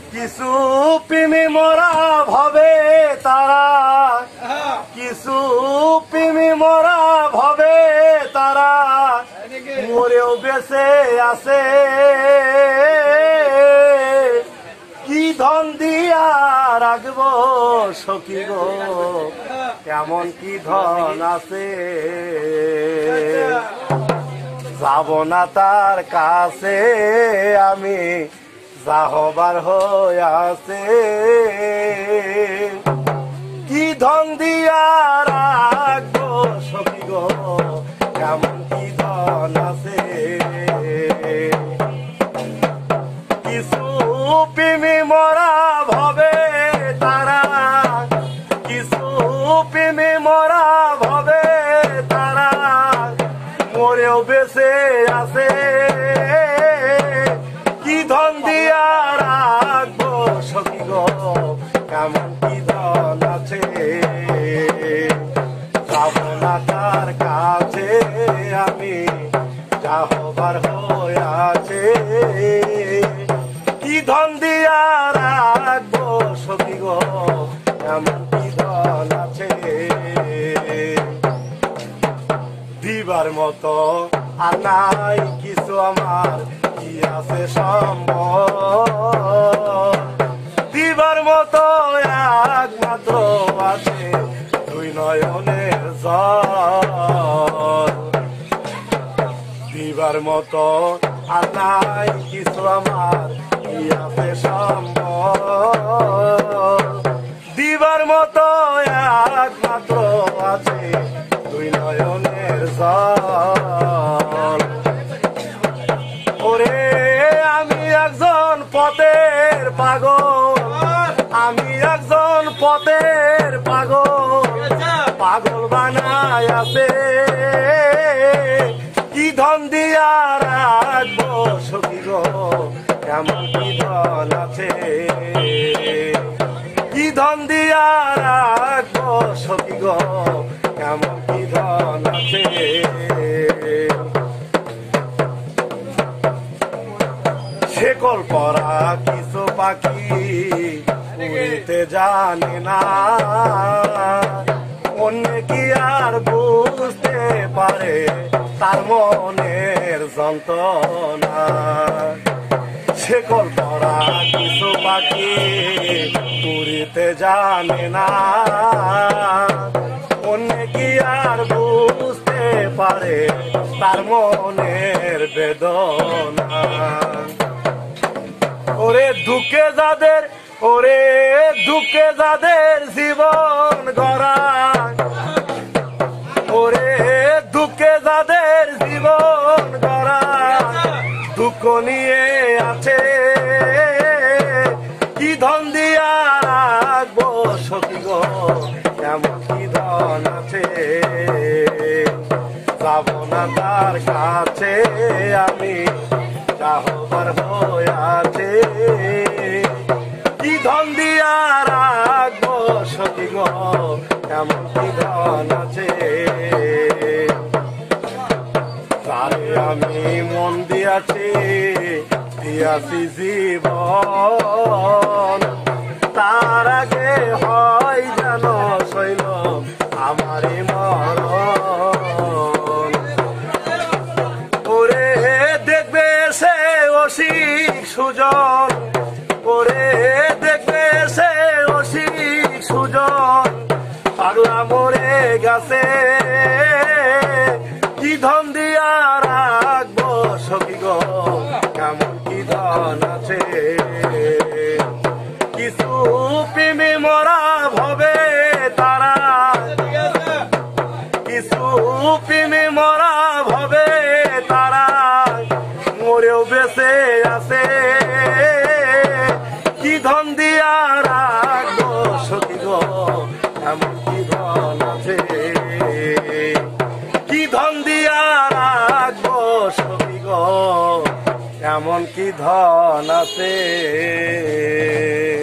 কিছু প্রেমী মরা ভাবে তারা, কিছু প্রেমী মরা ভাবে তারা, মরেও বেঁচে আছে। কি ধন দিয়া রাখবো সখী গো, এমন কি ধন আছে। যাব না তার কাছে আমি, যা হবার হয়ে আছে। কি ধন দিয়া রাখবো সখী গো, এমন কি ধন আছে। কিছু প্রেমী মরা ভাবে তারা, কিছু প্রেমী মরা ভাবে তারা, মরেও বেঁচে আছে। কি ধন দিয়া রাখবো সখী গো, কেমন কি ধন আছে। যাব না তার কাছে আমি, যা হবার হয়ে আছে। কি ধন দিয়া রাখবো সখী গো, কেমন কি ধন আছে। দিবার মতো আর নাই কিছু আমার, কি আছে সম্ভব। দিবার মতো একমাত্র আছে দুই নয়নের জল। দিবার মতো আর নাই কিছু আমার, কি আছে সম্ভব। দিবার মতো একমাত্র আছে দুই নয়নের জল। ওরে আমি একজন পথের পাগল, আমি একজন পথের পাগল, পাগল বানায় আছে। কি ধন দিয়া রাখবো সখী গো, কেমন কি ধন আছে। কি ধন দিয়া রাখবো সখী গো, কেমন কি ধন আছে। শেকল পরা কিছু পাখি উড়িতে জানে না, অন্য কি আর বুঝতে পারে তার মনের যন্ত্রণা। শেকল পরা কিছু পাখি উড়িতে জানে না, অন্য কি আর বুঝতে পারে তার মনের বেদনা। ওরে দুঃখে যাদের, ওরে দুঃখে যাদের জীবন গড়া, ওরে দুঃখে যাদের জীবন গড়া, দুঃখ নিয়ে আছে। কি ধন দিয়া রাখবো সখী গো, এমন কি ধন আছে। যাব না তার কাছে আমি, যা হবার হয়ে আছে। কি ধন দিয়া রাখবো সখী গো, এমন কি ধন আছে। তারে আমি মন দিয়াছি, দিয়াছি জীবন, তার আগে হয় যেন শৈল আমারই মরণ। ওরে দেখবে সে অসিক সুজন, ওরে দেখবে সে অসিক সুজন, পাগলা মরে গেছে। কি ধন দিয়া রাখবো সখী গো, কেমন কি ধন আছে। কিছু প্রেমী মরা ভাবে তারা, কিছু প্রেমী মরা ভাবে তারা, মরেও বেঁচে আছে। কি ধন দিয়া রাখবো সখী গো, এমন কি ধন আছে। কি ধন দিয়া রাখবো সখী গো, এমন কি ধন আছে।